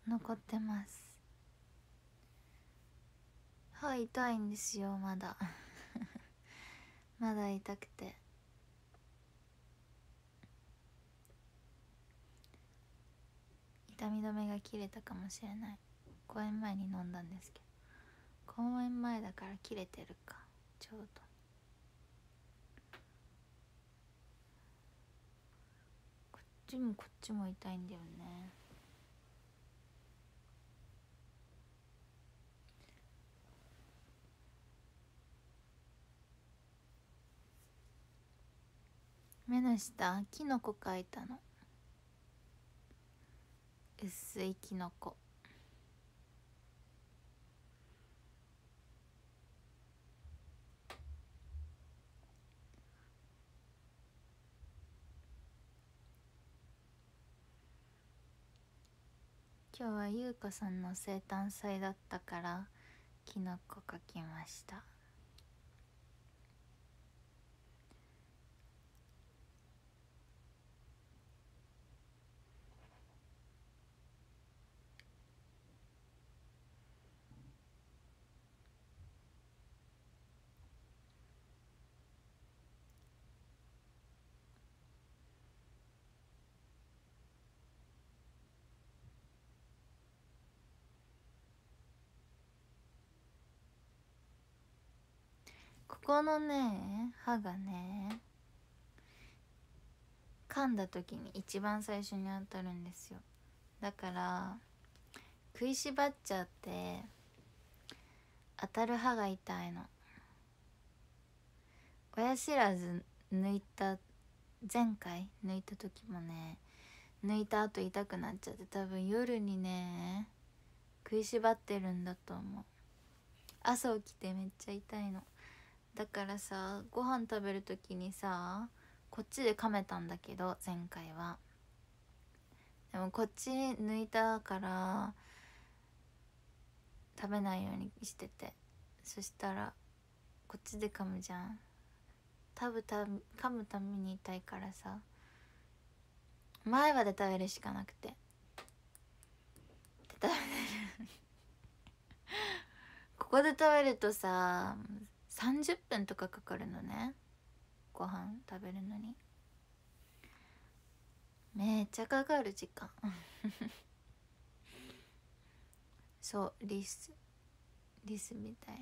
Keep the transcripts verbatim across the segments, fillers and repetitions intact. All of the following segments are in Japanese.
残ってます。歯痛いんですよまだまだ痛くて。痛み止めが切れたかもしれない。公演前に飲んだんですけど、公演前だから切れてるかちょうど。こっちもこっちも痛いんだよね。目の下キノコ描いたの。薄いキノコ。今日はゆうかさんの生誕祭だったからキノコ描きました。ここのね歯がね噛んだ時に一番最初に当たるんですよ。だから食いしばっちゃって当たる歯が痛いの。親知らず抜いた前回抜いた時もね抜いた後痛くなっちゃって、多分夜にね食いしばってるんだと思う。朝起きてめっちゃ痛いの。だからさご飯食べる時にさこっちで噛めたんだけど前回は。でもこっち抜いたから食べないようにしてて、そしたらこっちで噛むじゃん。食べた噛むために痛いからさ前歯で食べるしかなくて。で食べれるここで食べるとささんじゅっぷんとかかかるのね、ご飯食べるのに。めっちゃかかる時間そうリスリスみたい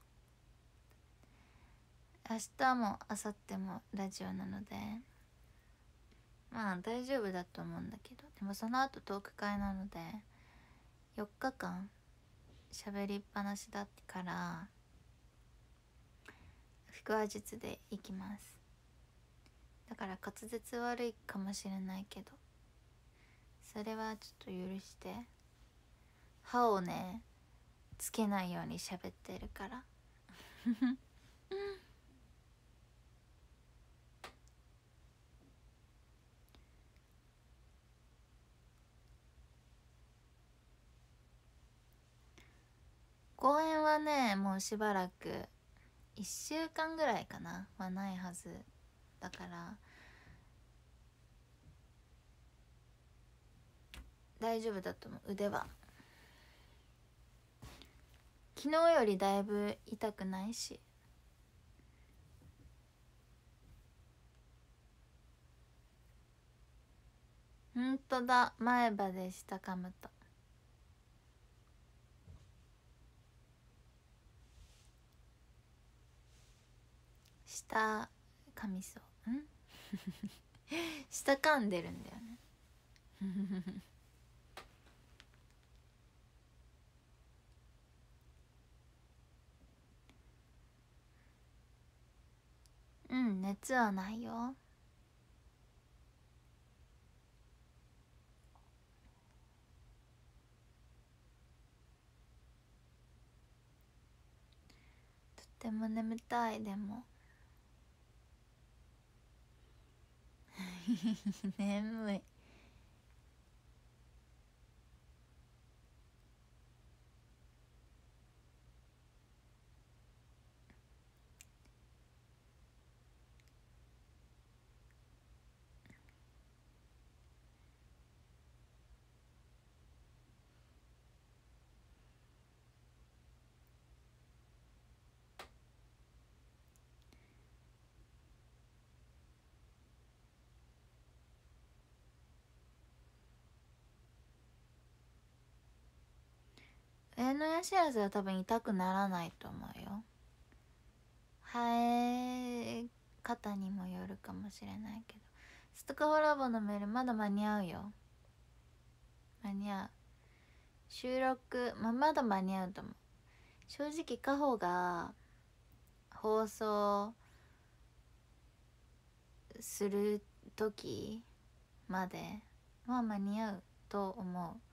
な。明日も明後日もラジオなのでまあ大丈夫だと思うんだけど、でもその後トーク会なのでよっかかん喋りっぱなしだから腹話術でいきます。だから滑舌悪いかもしれないけどそれはちょっと許して。歯をねつけないように喋ってるから公演はねもうしばらくいっしゅうかんぐらいかなはないはずだから大丈夫だと思う。腕は昨日よりだいぶ痛くないし。ほんとだ、前歯で下噛むと下噛みそうん下噛んでるんだよねうん熱はないよ。とっても眠たい。でも眠い。 上の親知らずは多分痛くならないと思うよ。生え方にもよるかもしれないけど、ストカホラボのメールまだ間に合うよ。間に合う。収録、まあ、まだ間に合うと思う。正直カホが放送する時までまあ間に合うと思う。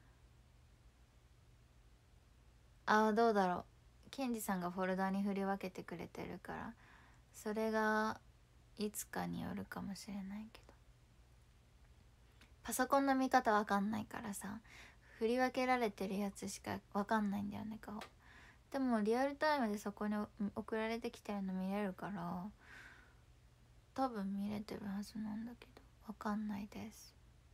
ああ、どうだろう。ケンジさんがフォルダに振り分けてくれてるから、それがいつかによるかもしれないけど、パソコンの見方わかんないからさ、振り分けられてるやつしかわかんないんだよね、顔。でもリアルタイムでそこに送られてきてるの見れるから、多分見れてるはずなんだけど、わかんないです。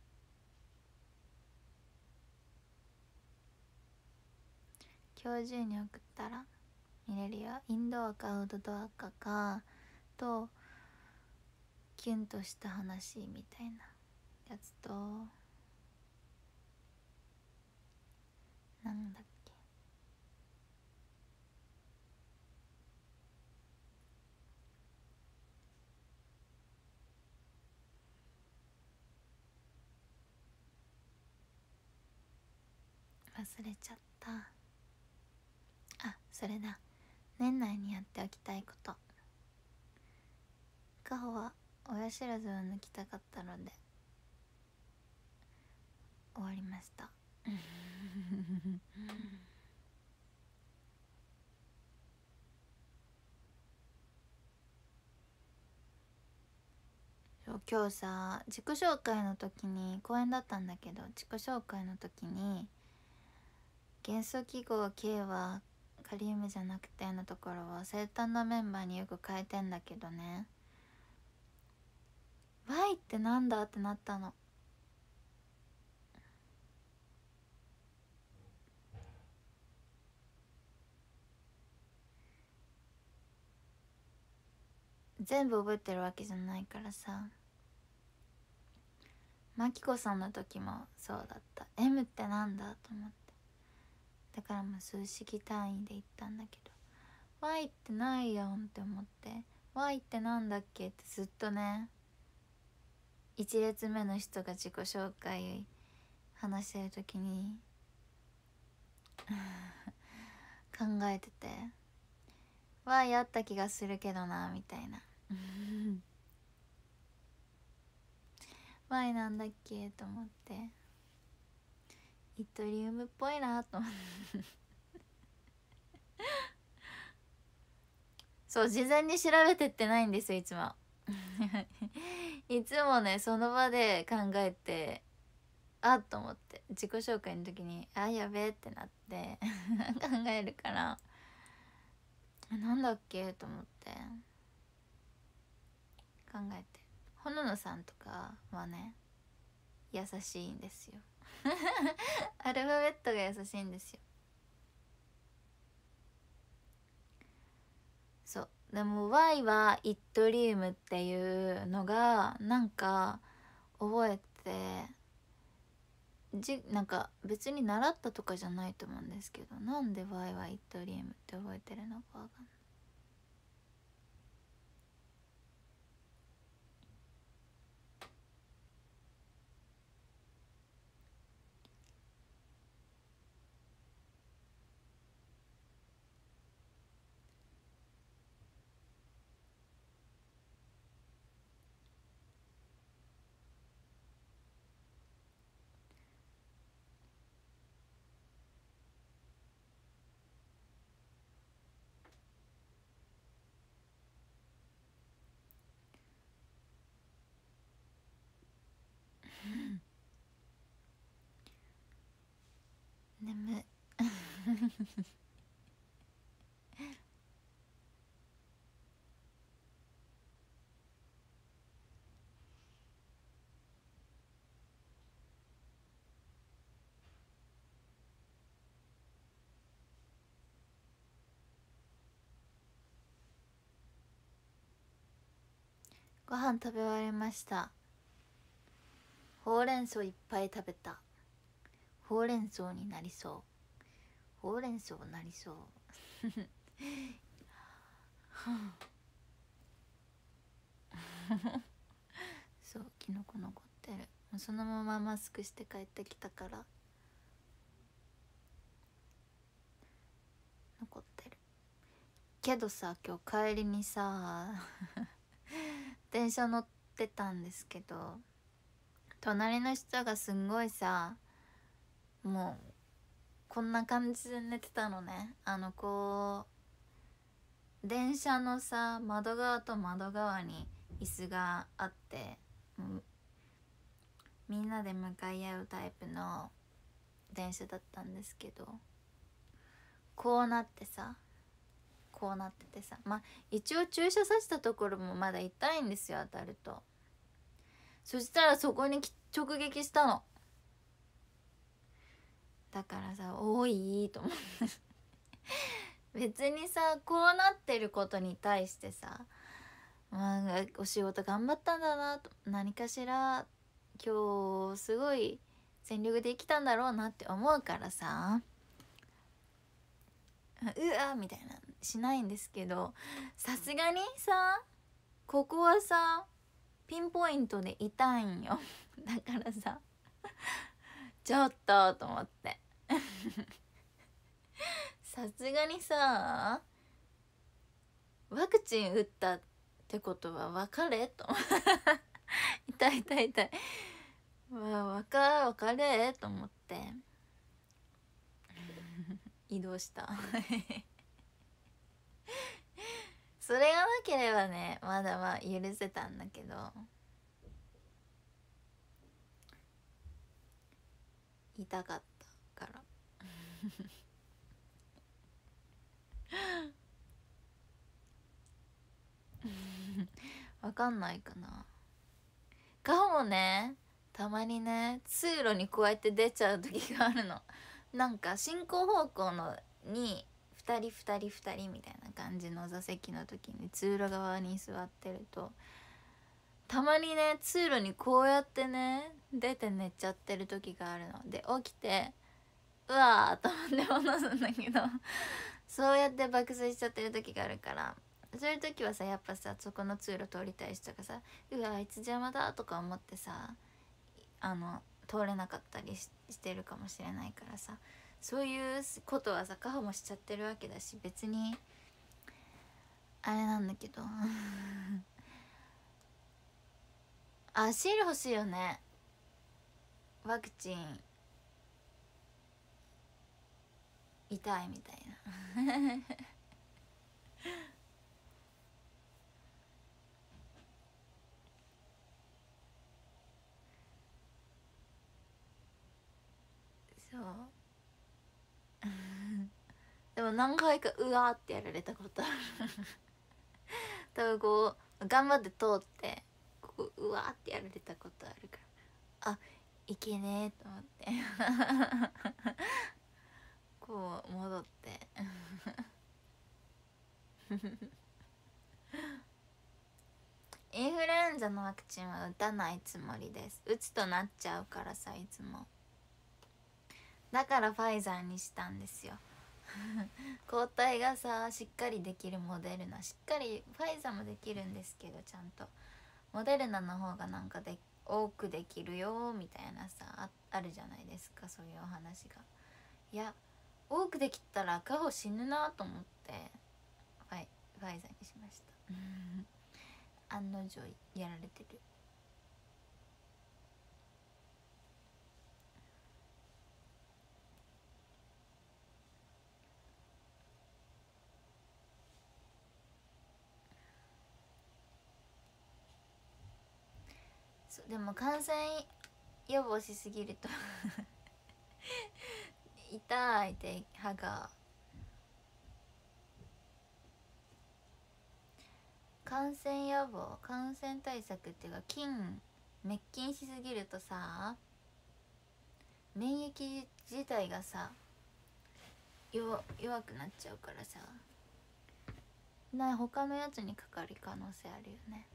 今日中に送ったら見れるよ。インドアかアウトドアかかと、キュンとした話みたいなやつと、なんだっけ、忘れちゃった。あ、それだ。年内にやっておきたいこと。カホは親知らずを抜きたかったので終わりました今日さ、自己紹介の時に、公演だったんだけど、自己紹介の時に元素記号 K はカリウムじゃなくてのところを生誕のメンバーによく変えてんだけどね、 Y ってなんだってなったの。全部覚えてるわけじゃないからさ。マキコさんの時もそうだった。 M ってなんだと思って、だからもう数式単位で言ったんだけど、 Y ってないやんって思って、 Y ってなんだっけってずっとね、一列目の人が自己紹介話してる時に考えてて、 Y あった気がするけどなみたいなY なんだっけと思って、イトリウムっぽいなと思ってそう、事前に調べてってないんですよ、いつもいつもね、その場で考えて、あっと思って、自己紹介の時にあやべえってなって考えるから、なんだっけと思って考えて、ほののさんとかはね優しいんですよアルファベットが優しいんですよ。そう、でも Y はイットリウムっていうのがなんか覚えて、じなんか別に習ったとかじゃないと思うんですけど、なんで Y はイットリウムって覚えてるのかわかんない。眠いご飯食べ終わりました。ほうれん草いっぱい食べた。ほうれん草になりそう。 ほうれん草なりそうそう、キノコ残ってる。そのままマスクして帰ってきたから残ってるけどさ、今日帰りにさ電車乗ってたんですけど、隣の人がすんごいさ、もうこんな感じで寝てたのね。あのこう電車のさ、窓側と窓側に椅子があって、みんなで向かい合うタイプの電車だったんですけど、こうなってさ、こうなっててさ、まあ一応注射刺したところもまだ痛いんですよ、当たると。そしたらそこに直撃したの。だからさ、多いと思って別にさ、こうなってることに対してさ、まあ、お仕事頑張ったんだなと、何かしら今日すごい全力で生きたんだろうなって思うからさ、うわみたいなしないんですけど、さすがにさ、ここはさピンポイントで痛いんよだからさ、ちょっとと思ってさすがにさ、ワクチン打ったってことは別れと痛い痛い痛い、わか別れと思って移動したそれがなければね、まだまあ許せたんだけど、痛かったからわかんないかな。かもね、たまにね、通路にこうやって出ちゃう時があるの。なんか進行方向のにふたりふたりふたりみたいな感じの座席の時に通路側に座ってると、たまにね、通路にこうやってね出て寝ちゃってる時があるので、起きてうわーと思って戻すんだけどそうやって爆睡しちゃってる時があるから、そういう時はさ、やっぱさ、そこの通路通りたい人がさ、うわあいつ邪魔だとか思ってさ、あの通れなかったり し, してるかもしれないからさ、そういうことはさ、カホもしちゃってるわけだし、別にあれなんだけどあ、シール欲しいよね、ワクチン痛いみたいなそうでも何回かうわーってやられたことある多分こう頑張って通ってここうわーってやられたことあるから、あ、いけねえと思ってこう戻ってインフルエンザのワクチンは打たないつもりです。打つとなっちゃうからさ、いつも。だからファイザーにしたんですよ抗体がさしっかりできるモデルナ、しっかりファイザーもできるんですけど、ちゃんとモデルナの方がなんかで多くできるよみたいなさ あ, あるじゃないですか、そういうお話が。いや、多くできたらカホ死ぬなと思ってファイファイザーにしました案の定やられてる。そうでも感染予防しすぎると痛いって歯が、感染予防感染対策っていうか、菌滅菌しすぎるとさ、免疫自体がさ弱弱くなっちゃうからさ、な他のやつにかかる可能性あるよね。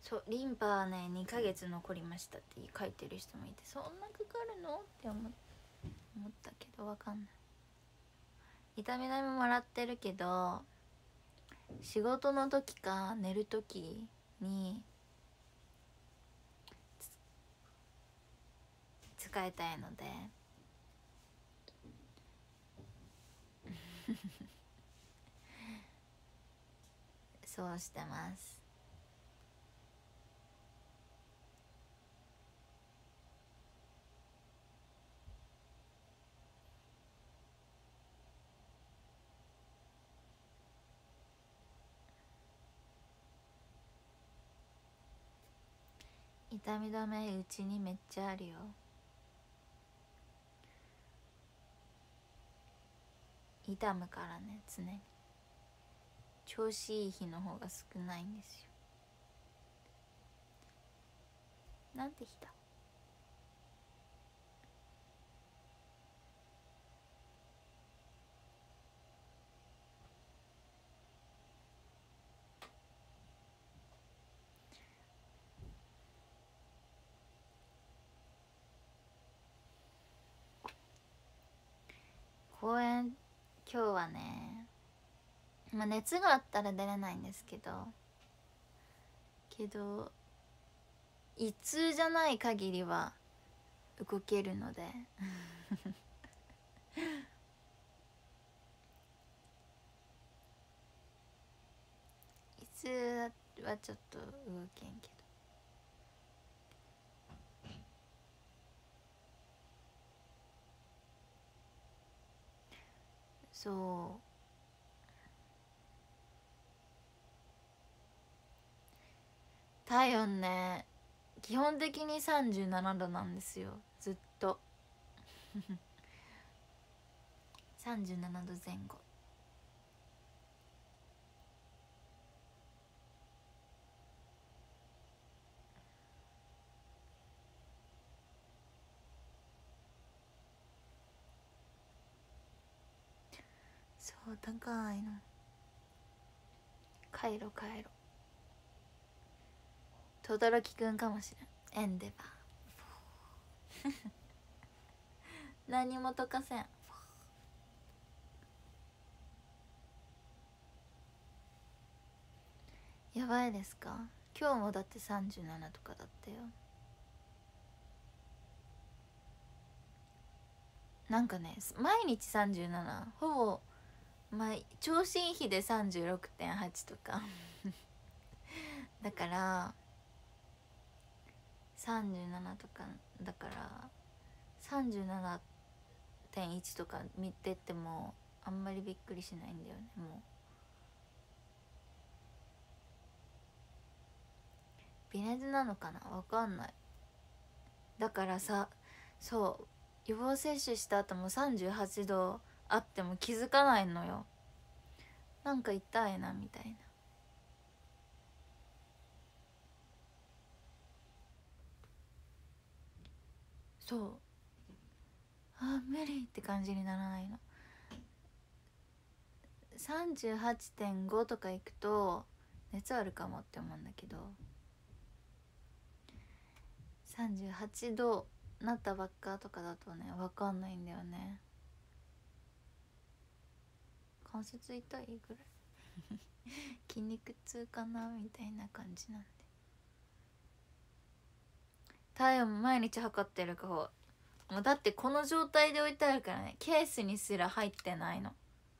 そうリンパはねにかげつ残りましたって書いてる人もいて、そんなかかるのって思思ったけどわかんない。痛み止めもらってるけど、仕事の時か寝る時に使いたいのでそうしてます。痛み止めうちにめっちゃあるよ。痛むからね、常に。調子いい日の方が少ないんですよ。なんて日だ。公園今日はね、まあ、熱があったら出れないんですけどけど胃痛じゃない限りは動けるので胃痛はちょっと動けんけど、そう体温ね基本的にさんじゅうななどなんですよ、ずっとさんじゅうななどぜん後。そう高いの。帰ろ帰ろ。轟くんかもしれん。エンデバー何も溶かせん。やばいですか。今日もだってさんじゅうななとかだったよ。なんかね毎日さんじゅうなな、ほぼまあ調子いい日で さんじゅうろくてんはち とかだからさんじゅうななとかだから さんじゅうななてんいち とか見ててもあんまりびっくりしないんだよね。もう微熱なのかな、わかんない。だからさ、そう予防接種した後もさんじゅうはちどあっても気づかないのよ。なんか痛いなみたいな。そうあ無理って感じにならないの。さんじゅうはちてんご とかいくと熱あるかもって思うんだけど、さんじゅうはちどなったばっかとかだとね分かんないんだよね。関節痛いぐらい筋肉痛かなみたいな感じなんで、体温毎日測ってるかほもうだってこの状態で置いてあるからね、ケースにすら入ってないの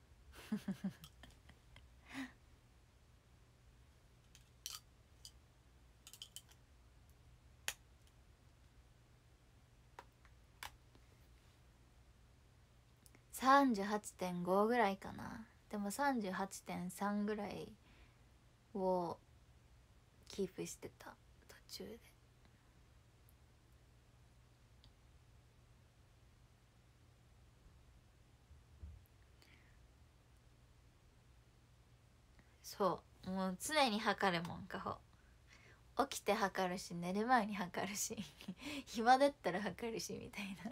さんじゅうはちてんご ぐらいかな。でも さんじゅうはちてんさん ぐらいをキープしてた途中で。そうもう常に測るもんかほ。起きて測るし寝る前に測るし暇だったら測るしみたいな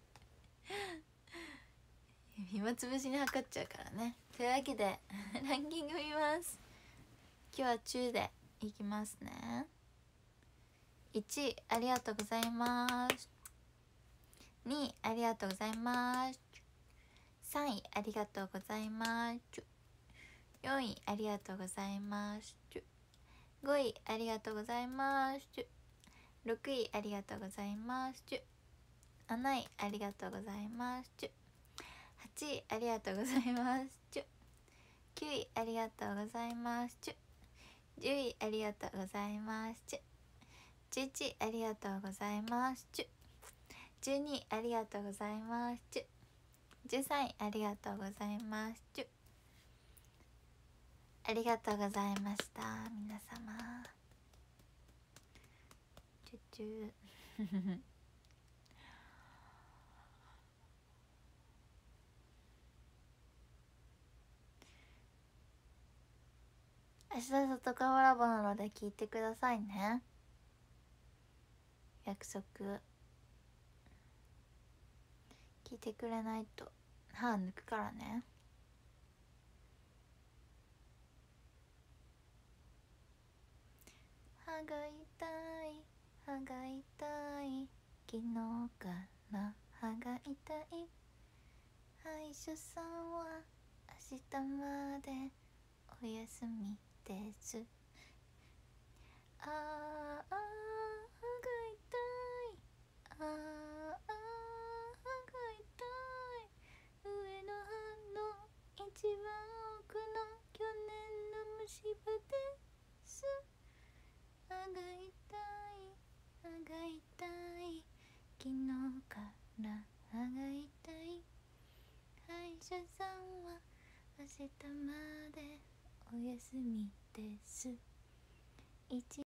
暇つぶしに測っちゃうからね。というわけでランキング見ます。今日は中でいきますね。 いちいありがとうございます。にいありがとうございます。さんいありがとうございます。よんいありがとうございます。ごいありがとうございます。ろくいありがとうございます。なないありがとうございます。はちいありがとうございます。きゅういありがとうございます。じゅういありがとうございます。じゅういちいありがとうございます。じゅうにいありがとうございます。じゅうさんいありがとうございます。ありがとうございました。皆様チュチュ明日外川ラボなので聞いてくださいね。約束聞いてくれないと歯抜くからね。歯が痛い歯が痛い昨日から歯が痛い歯医者さんは明日までお休みです。あーあー歯が痛いあーあー歯が痛い上の歯の一番奥の去年の虫歯です。歯が痛い歯が痛い昨日から歯が痛い歯医者さんは明日までお休みです。